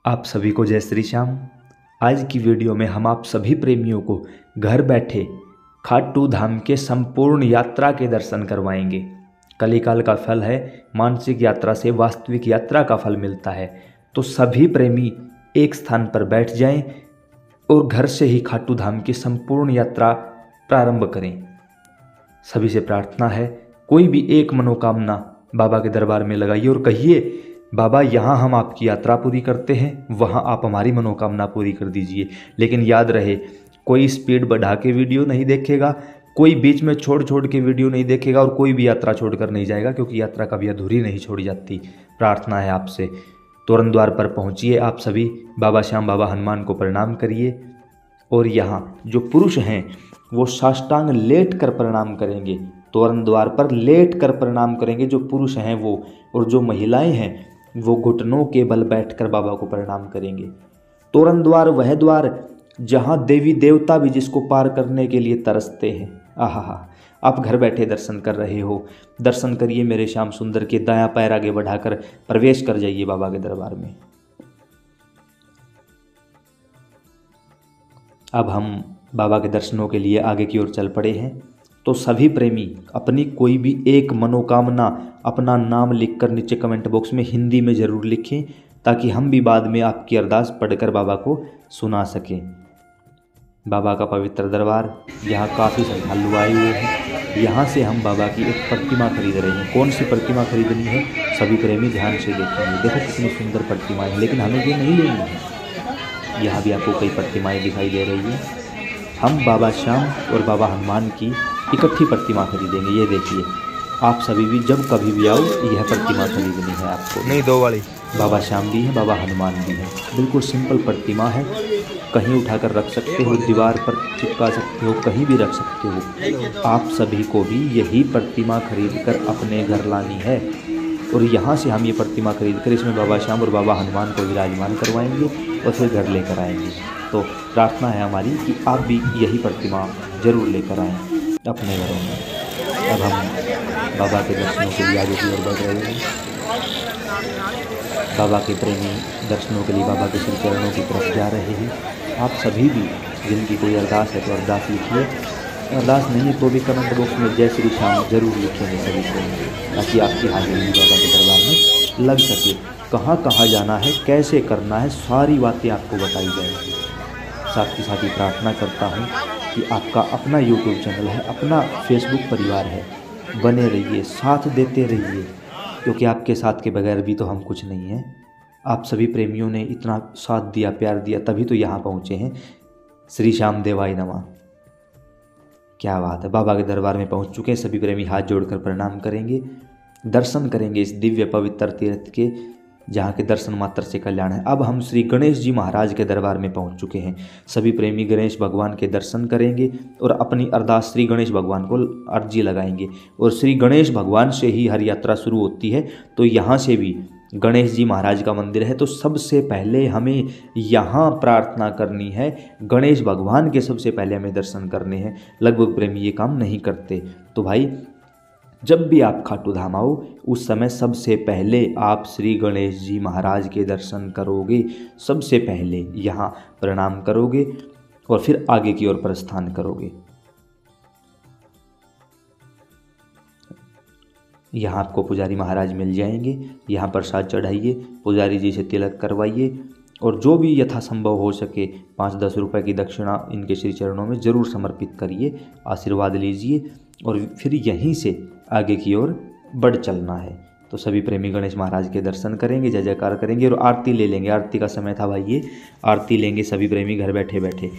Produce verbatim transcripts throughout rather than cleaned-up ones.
आप सभी को जय श्री श्याम। आज की वीडियो में हम आप सभी प्रेमियों को घर बैठे खाटू धाम के संपूर्ण यात्रा के दर्शन करवाएंगे। कलिकाल का फल है, मानसिक यात्रा से वास्तविक यात्रा का फल मिलता है। तो सभी प्रेमी एक स्थान पर बैठ जाएं और घर से ही खाटू धाम की संपूर्ण यात्रा प्रारंभ करें। सभी से प्रार्थना है, कोई भी एक मनोकामना बाबा के दरबार में लगाइए और कहिए, बाबा यहाँ हम आपकी यात्रा पूरी करते हैं, वहाँ आप हमारी मनोकामना पूरी कर दीजिए। लेकिन याद रहे, कोई स्पीड बढ़ा के वीडियो नहीं देखेगा, कोई बीच में छोड़ छोड़ के वीडियो नहीं देखेगा और कोई भी यात्रा छोड़कर नहीं जाएगा, क्योंकि यात्रा कभी अधूरी नहीं छोड़ी जाती। प्रार्थना है आपसे, तोरण द्वार पर पहुँचिए आप सभी, बाबा श्याम बाबा हनुमान को प्रणाम करिए और यहाँ जो पुरुष हैं वो साष्टांग लेट कर प्रणाम करेंगे। तोरण द्वार पर लेट कर प्रणाम करेंगे जो पुरुष हैं वो, और जो महिलाएं हैं वो घुटनों के बल बैठकर बाबा को प्रणाम करेंगे। तोरण द्वार वह द्वार जहाँ देवी देवता भी जिसको पार करने के लिए तरसते हैं। आहा, आप घर बैठे दर्शन कर रहे हो, दर्शन करिए मेरे श्याम सुंदर के। दायां पैर आगे बढ़ाकर प्रवेश कर जाइए बाबा के दरबार में। अब हम बाबा के दर्शनों के लिए आगे की ओर चल पड़े हैं। तो सभी प्रेमी अपनी कोई भी एक मनोकामना, अपना नाम लिखकर नीचे कमेंट बॉक्स में हिंदी में ज़रूर लिखें, ताकि हम भी बाद में आपकी अरदास पढ़कर बाबा को सुना सकें। बाबा का पवित्र दरबार, यहाँ काफ़ी श्रद्धालु आए हुए हैं। यहाँ से हम बाबा की एक प्रतिमा खरीद रहे हैं। कौन सी प्रतिमा खरीदनी है सभी प्रेमी ध्यान से देखेंगे। देखो कितनी सुंदर प्रतिमाएँ हैं, लेकिन हमें ये नहीं लेनी है। यहाँ भी आपको कई प्रतिमाएँ दिखाई दे रही हैं। हम बाबा श्याम और बाबा हनुमान की इकट्ठी प्रतिमा खरीदेंगे। ये देखिए, आप सभी भी जब कभी भी आओ यह प्रतिमा खरीदनी है आपको। नहीं, दो वाली। बाबा श्याम भी हैं, बाबा हनुमान भी हैं। बिल्कुल सिंपल प्रतिमा है, कहीं उठाकर रख सकते हो, दीवार पर चिपका सकते हो, कहीं भी रख सकते हो। आप सभी को भी यही प्रतिमा खरीद कर अपने घर लानी है और यहाँ से हम ये प्रतिमा खरीद कर इसमें बाबा श्याम और बाबा हनुमान को विराजमान करवाएंगे और फिर घर लेकर आएंगे। तो प्रार्थना है हमारी कि आप भी यही प्रतिमा जरूर लेकर आएँ अपने घरों में। अब हम बाबा के दर्शनों के लिए आगे की ओर बढ़ रहे हैं। बाबा के प्रेमी दर्शनों के लिए बाबा के श्री चरणों की तरफ जा रहे हैं। आप सभी भी जिनकी कोई अरदास है तो अरदास लिखिए, अरदास नहीं है तो भी कमेंट बॉक्स में जय श्री श्याम जरूर लिखेंगे सभी को, ताकि आपकी हाजिरी बाबा के दरबार में लग सके। कहाँ कहाँ जाना है, कैसे करना है, सारी बातें आपको बताई जाएंगी। साथ ही साथ ही प्रार्थना करता हूँ कि आपका अपना यूट्यूब चैनल है, अपना फेसबुक परिवार है, बने रहिए, साथ देते रहिए, क्योंकि आपके साथ के बगैर भी तो हम कुछ नहीं हैं। आप सभी प्रेमियों ने इतना साथ दिया, प्यार दिया, तभी तो यहाँ पहुँचे हैं। श्री श्याम देवाय नमः। क्या बात है, बाबा के दरबार में पहुँच चुके हैं। सभी प्रेमी हाथ जोड़कर प्रणाम करेंगे, दर्शन करेंगे इस दिव्य पवित्र तीर्थ के, जहाँ के दर्शन मात्र से कल्याण है। अब हम श्री गणेश जी महाराज के दरबार में पहुँच चुके हैं। सभी प्रेमी गणेश भगवान के दर्शन करेंगे और अपनी अरदास श्री गणेश भगवान को अर्जी लगाएंगे। और श्री गणेश भगवान से ही हर यात्रा शुरू होती है, तो यहाँ से भी गणेश जी महाराज का मंदिर है। तो सबसे पहले हमें यहाँ प्रार्थना करनी है, गणेश भगवान के सबसे पहले हमें दर्शन करने हैं। लगभग प्रेमी ये काम नहीं करते। तो भाई, जब भी आप खाटू धाम आओ उस समय सबसे पहले आप श्री गणेश जी महाराज के दर्शन करोगे। सबसे पहले यहाँ प्रणाम करोगे और फिर आगे की ओर प्रस्थान करोगे। यहाँ आपको पुजारी महाराज मिल जाएंगे। यहाँ प्रसाद चढ़ाइए, पुजारी जी से तिलक करवाइए और जो भी यथासंभव हो सके पाँच दस रुपए की दक्षिणा इनके श्री चरणों में ज़रूर समर्पित करिए, आशीर्वाद लीजिए और फिर यहीं से आगे की ओर बढ़ चलना है। तो सभी प्रेमी गणेश महाराज के दर्शन करेंगे, जय जयकार करेंगे और आरती ले लेंगे। आरती का समय था भाई, ये आरती लेंगे सभी प्रेमी घर बैठे बैठे।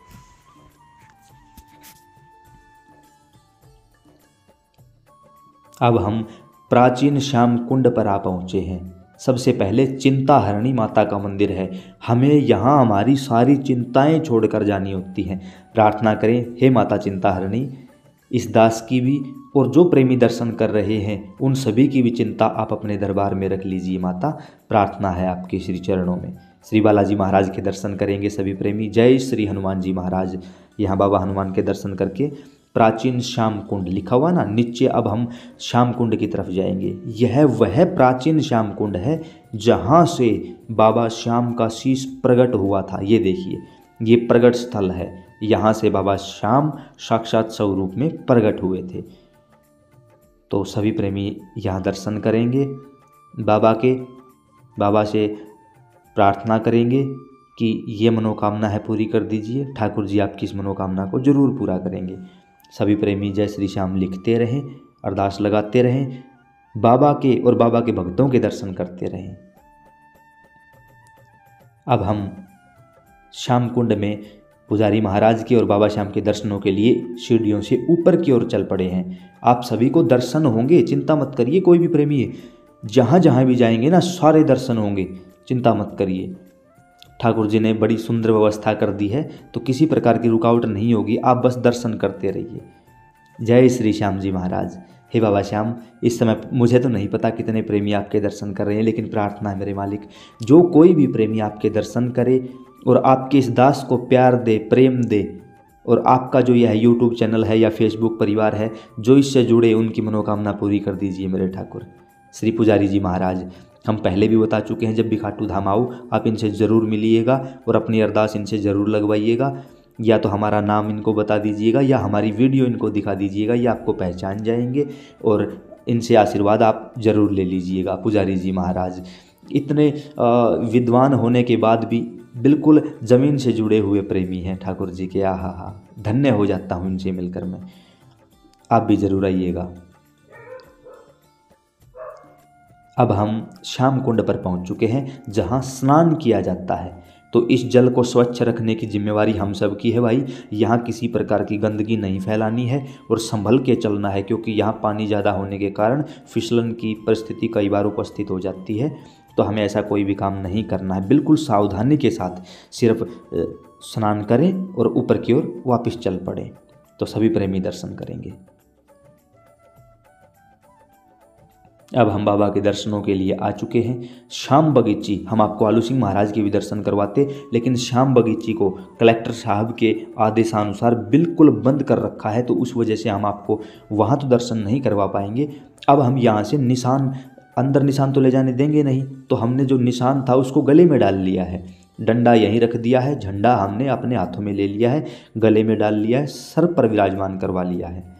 अब हम प्राचीन श्याम कुंड पर आ पहुँचे हैं। सबसे पहले चिंता हरणी माता का मंदिर है। हमें यहाँ हमारी सारी चिंताएं छोड़कर जानी होती हैं। प्रार्थना करें, हे माता चिंता हरणी, इस दास की भी और जो प्रेमी दर्शन कर रहे हैं उन सभी की भी चिंता आप अपने दरबार में रख लीजिए माता। प्रार्थना है आपके श्री चरणों में। श्री बालाजी महाराज के दर्शन करेंगे सभी प्रेमी। जय श्री हनुमान जी महाराज। यहाँ बाबा हनुमान के दर्शन करके प्राचीन श्याम कुंड लिखा हुआ ना नीचे, अब हम श्याम कुंड की तरफ जाएंगे। यह वह प्राचीन श्याम कुंड है जहाँ से बाबा श्याम का शीश प्रकट हुआ था। ये देखिए, ये प्रकट स्थल है, यहाँ से बाबा श्याम साक्षात स्वरूप में प्रकट हुए थे। तो सभी प्रेमी यहाँ दर्शन करेंगे बाबा के, बाबा से प्रार्थना करेंगे कि ये मनोकामना है पूरी कर दीजिए, ठाकुर जी आपकी इस मनोकामना को जरूर पूरा करेंगे। सभी प्रेमी जय श्री श्याम लिखते रहें, अरदास लगाते रहें, बाबा के और बाबा के भक्तों के दर्शन करते रहें। अब हम श्याम कुंड में पुजारी महाराज के और बाबा श्याम के दर्शनों के लिए सीढ़ियों से ऊपर की ओर चल पड़े हैं। आप सभी को दर्शन होंगे, चिंता मत करिए। कोई भी प्रेमी है जहाँ जहाँ भी जाएंगे ना सारे दर्शन होंगे, चिंता मत करिए। ठाकुर जी ने बड़ी सुंदर व्यवस्था कर दी है, तो किसी प्रकार की रुकावट नहीं होगी, आप बस दर्शन करते रहिए। जय श्री श्याम जी महाराज। हे बाबा श्याम, इस समय मुझे तो नहीं पता कितने प्रेमी आपके दर्शन कर रहे हैं, लेकिन प्रार्थना है मेरे मालिक, जो कोई भी प्रेमी आपके दर्शन करे और आपके इस दास को प्यार दे, प्रेम दे, और आपका जो यह यूट्यूब चैनल है या फेसबुक परिवार है जो इससे जुड़े, उनकी मनोकामना पूरी कर दीजिए मेरे ठाकुर। श्री पुजारी जी महाराज, हम पहले भी बता चुके हैं, जब भी खाटू धाम आओ आप इनसे ज़रूर मिलिएगा और अपनी अरदास इनसे ज़रूर लगवाइएगा। या तो हमारा नाम इनको बता दीजिएगा या हमारी वीडियो इनको दिखा दीजिएगा, ये आपको पहचान जाएंगे और इनसे आशीर्वाद आप ज़रूर ले लीजिएगा। पुजारी जी महाराज इतने विद्वान होने के बाद भी बिल्कुल ज़मीन से जुड़े हुए प्रेमी हैं ठाकुर जी के। आहा हा, धन्य हो जाता हूँ इनसे मिलकर मैं। आप भी ज़रूर आइएगा। अब हम श्याम कुंड पर पहुंच चुके हैं जहां स्नान किया जाता है। तो इस जल को स्वच्छ रखने की जिम्मेवारी हम सब की है भाई। यहाँ किसी प्रकार की गंदगी नहीं फैलानी है और संभल के चलना है, क्योंकि यहाँ पानी ज़्यादा होने के कारण फिसलन की परिस्थिति कई बार उपस्थित हो जाती है। तो हमें ऐसा कोई भी काम नहीं करना है, बिल्कुल सावधानी के साथ सिर्फ स्नान करें और ऊपर की ओर वापस चल पड़ें। तो सभी प्रेमी दर्शन करेंगे। अब हम बाबा के दर्शनों के लिए आ चुके हैं। श्याम बगीची, हम आपको आलू सिंह महाराज के भी दर्शन करवाते, लेकिन श्याम बगीची को कलेक्टर साहब के आदेशानुसार बिल्कुल बंद कर रखा है, तो उस वजह से हम आपको वहाँ तो दर्शन नहीं करवा पाएंगे। अब हम यहाँ से निशान, अंदर निशान तो ले जाने देंगे नहीं, तो हमने जो निशान था उसको गले में डाल लिया है। डंडा यहीं रख दिया है, झंडा हमने अपने हाथों में ले लिया है, गले में डाल लिया है, सर पर विराजमान करवा लिया है।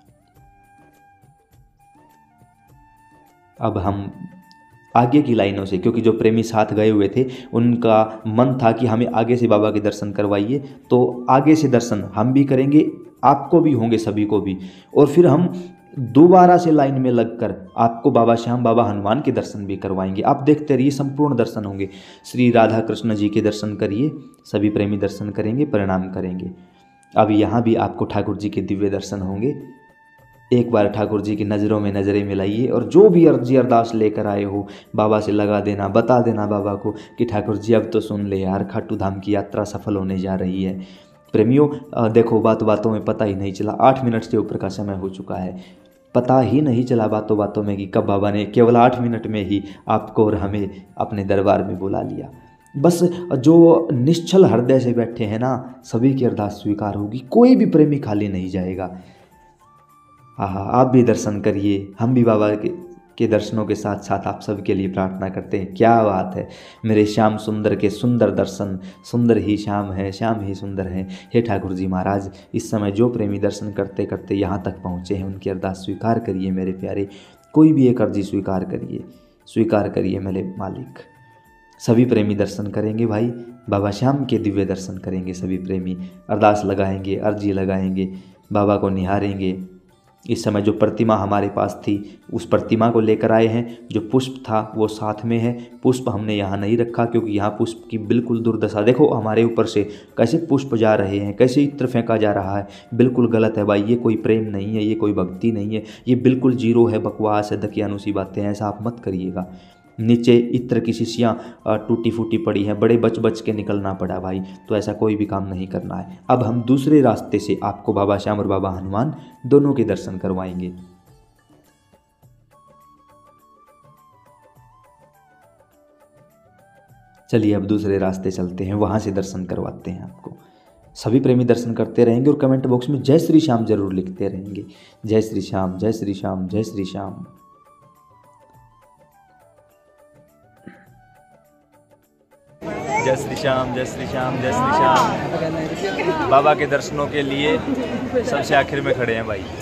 अब हम आगे की लाइनों से, क्योंकि जो प्रेमी साथ गए हुए थे उनका मन था कि हमें आगे से बाबा के दर्शन करवाइए, तो आगे से दर्शन हम भी करेंगे, आपको भी होंगे, सभी को भी। और फिर हम दोबारा से लाइन में लगकर आपको बाबा श्याम, बाबा हनुमान के दर्शन भी करवाएंगे। आप देखते रहिए, संपूर्ण दर्शन होंगे। श्री राधा कृष्ण जी के दर्शन करिए, सभी प्रेमी दर्शन करेंगे, प्रणाम करेंगे। अब यहाँ भी आपको ठाकुर जी के दिव्य दर्शन होंगे। एक बार ठाकुर जी की नज़रों में नज़रें मिलाइए और जो भी अर्जी अरदास लेकर आए हो बाबा से लगा देना, बता देना बाबा को कि ठाकुर जी अब तो सुन ले यार, खाटू धाम की यात्रा सफल होने जा रही है। प्रेमियों देखो, बात बातों में पता ही नहीं चला, आठ मिनट से ऊपर का समय हो चुका है, पता ही नहीं चला बातों बातों में कि कब बाबा ने केवल आठ मिनट में ही आपको और हमें अपने दरबार में बुला लिया। बस जो निश्चल हृदय से बैठे हैं ना, सभी की अरदास स्वीकार होगी, कोई भी प्रेमी खाली नहीं जाएगा। हाँ, आप भी दर्शन करिए, हम भी बाबा के, के दर्शनों के साथ साथ आप सबके लिए प्रार्थना करते हैं। क्या बात है, मेरे श्याम सुंदर के सुंदर दर्शन, सुंदर ही श्याम है, श्याम ही सुंदर है। हे ठाकुर जी महाराज, इस समय जो प्रेमी दर्शन करते करते यहाँ तक पहुँचे हैं उनकी अरदास स्वीकार करिए मेरे प्यारे। कोई भी एक अर्जी स्वीकार करिए, स्वीकार करिए मेरे मालिक। सभी प्रेमी दर्शन करेंगे भाई, बाबा श्याम के दिव्य दर्शन करेंगे। सभी प्रेमी अरदास लगाएंगे, अर्जी लगाएंगे, बाबा को निहारेंगे। इस समय जो प्रतिमा हमारे पास थी उस प्रतिमा को लेकर आए हैं। जो पुष्प था वो साथ में है, पुष्प हमने यहाँ नहीं रखा क्योंकि यहाँ पुष्प की बिल्कुल दुर्दशा। देखो हमारे ऊपर से कैसे पुष्प जा रहे हैं, कैसे इत्र फेंका जा रहा है, बिल्कुल गलत है भाई। ये कोई प्रेम नहीं है, ये कोई भक्ति नहीं है, ये बिल्कुल जीरो है, बकवास है, दकियानुसी बातें हैं, ऐसा आप मत करिएगा। नीचे इत्र की शीशियाँ टूटी फूटी पड़ी हैं, बड़े बच बच के निकलना पड़ा भाई, तो ऐसा कोई भी काम नहीं करना है। अब हम दूसरे रास्ते से आपको बाबा श्याम और बाबा हनुमान दोनों के दर्शन करवाएंगे। चलिए अब दूसरे रास्ते चलते हैं, वहाँ से दर्शन करवाते हैं आपको। सभी प्रेमी दर्शन करते रहेंगे और कमेंट बॉक्स में जय श्री श्याम जरूर लिखते रहेंगे। जय श्री श्याम, जय श्री श्याम, जय श्री श्याम। जय श्री श्याम, जय श्री श्याम, जय श्री श्याम। बाबा के दर्शनों के लिए सबसे आखिर में खड़े हैं भाई।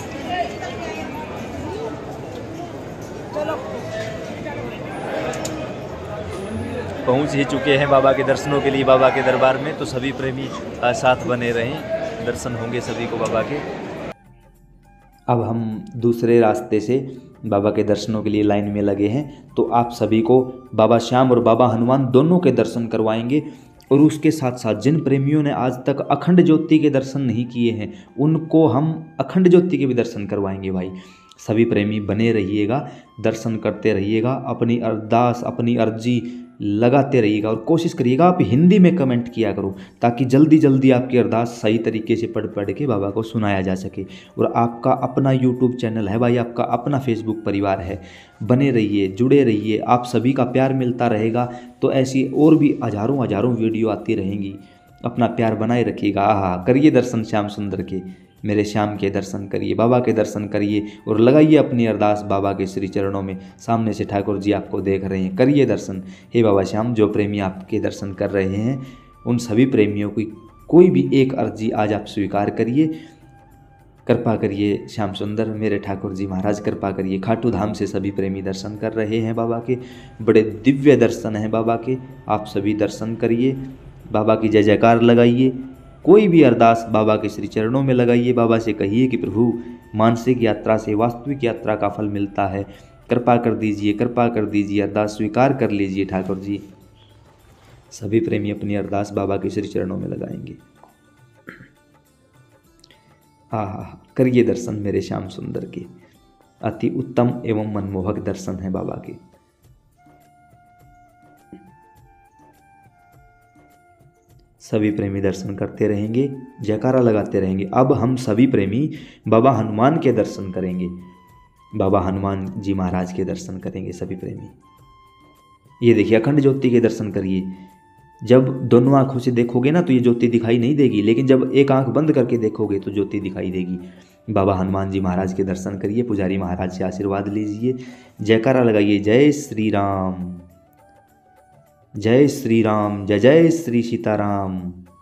पहुंच ही चुके हैं बाबा के दर्शनों के लिए बाबा के दरबार में, तो सभी प्रेमी साथ बने रहें, दर्शन होंगे सभी को बाबा के। अब हम दूसरे रास्ते से बाबा के दर्शनों के लिए लाइन में लगे हैं, तो आप सभी को बाबा श्याम और बाबा हनुमान दोनों के दर्शन करवाएंगे। और उसके साथ साथ जिन प्रेमियों ने आज तक अखंड ज्योति के दर्शन नहीं किए हैं, उनको हम अखंड ज्योति के भी दर्शन करवाएंगे भाई। सभी प्रेमी बने रहिएगा, दर्शन करते रहिएगा, अपनी अरदास अपनी अर्जी लगाते रहिएगा और कोशिश करिएगा आप हिंदी में कमेंट किया करो, ताकि जल्दी जल्दी आपकी अरदास सही तरीके से पढ़ पढ़ के बाबा को सुनाया जा सके। और आपका अपना यूट्यूब चैनल है भाई, आपका अपना फेसबुक परिवार है, बने रहिए, जुड़े रहिए। आप सभी का प्यार मिलता रहेगा तो ऐसी और भी हज़ारों हज़ारों वीडियो आती रहेंगी। अपना प्यार बनाए रखिएगा। आहा, करिए दर्शन श्याम सुंदर के, मेरे श्याम के दर्शन करिए, बाबा के दर्शन करिए और लगाइए अपनी अरदास बाबा के श्री चरणों में। सामने से ठाकुर जी आपको देख रहे हैं, करिए दर्शन। हे बाबा श्याम, जो प्रेमी आपके दर्शन कर रहे हैं उन सभी प्रेमियों की कोई भी एक अर्जी आज आप स्वीकार करिए। कृपा करिए श्याम सुंदर, मेरे ठाकुर जी महाराज कृपा करिए। खाटू धाम से सभी प्रेमी दर्शन कर रहे हैं बाबा के, बड़े दिव्य दर्शन हैं बाबा के। आप सभी दर्शन करिए, बाबा की जय जयकार लगाइए। कोई भी अरदास बाबा के श्री चरणों में लगाइए। बाबा से कहिए कि प्रभु, मानसिक यात्रा से वास्तविक यात्रा का फल मिलता है, कृपा कर दीजिए, कृपा कर दीजिए, अरदास स्वीकार कर लीजिए ठाकुर जी। सभी प्रेमी अपनी अरदास बाबा के श्री चरणों में लगाएंगे। हाँ हाँ, करिए दर्शन मेरे श्याम सुंदर के। अति उत्तम एवं मनमोहक दर्शन है बाबा के। सभी प्रेमी दर्शन करते रहेंगे, जयकारा लगाते रहेंगे। अब हम सभी प्रेमी बाबा हनुमान के दर्शन करेंगे, बाबा हनुमान जी महाराज के दर्शन करेंगे सभी प्रेमी। ये देखिए, अखंड ज्योति के दर्शन करिए। जब दोनों आँखों से देखोगे ना तो ये ज्योति दिखाई नहीं देगी, लेकिन जब एक आँख बंद करके देखोगे तो ज्योति दिखाई देगी। बाबा हनुमान जी महाराज के दर्शन करिए, पुजारी महाराज से आशीर्वाद लीजिए, जयकारा लगाइए। जय श्री राम, जय श्री राम, जय जय श्री सीताराम।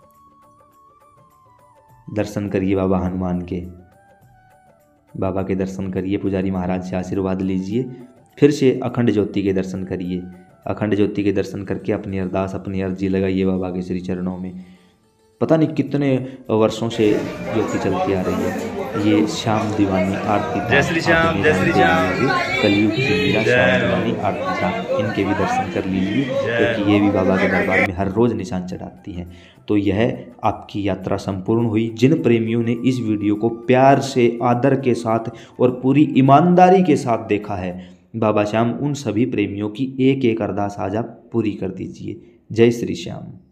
दर्शन करिए बाबा हनुमान के, बाबा के दर्शन करिए, पुजारी महाराज से आशीर्वाद लीजिए। फिर से अखंड ज्योति के दर्शन करिए। अखंड ज्योति के दर्शन करके अपनी अरदास अपनी अर्जी लगाइए बाबा के श्री चरणों में। पता नहीं कितने वर्षों से ज्योति चलती आ रही है। ये श्याम दीवानी आरती, जय श्री श्याम, जय श्री श्याम। कलयुग की मीरा श्याम दीवानी आरती साहब, इनके भी दर्शन कर लीजिए, क्योंकि ये भी बाबा के दरबार में हर रोज़ निशान चढ़ाती हैं। तो यह आपकी यात्रा संपूर्ण हुई। जिन प्रेमियों ने इस वीडियो को प्यार से, आदर के साथ और पूरी ईमानदारी के साथ देखा है, बाबा श्याम उन सभी प्रेमियों की एक एक अरदास आज आप पूरी कर दीजिए। जय श्री श्याम।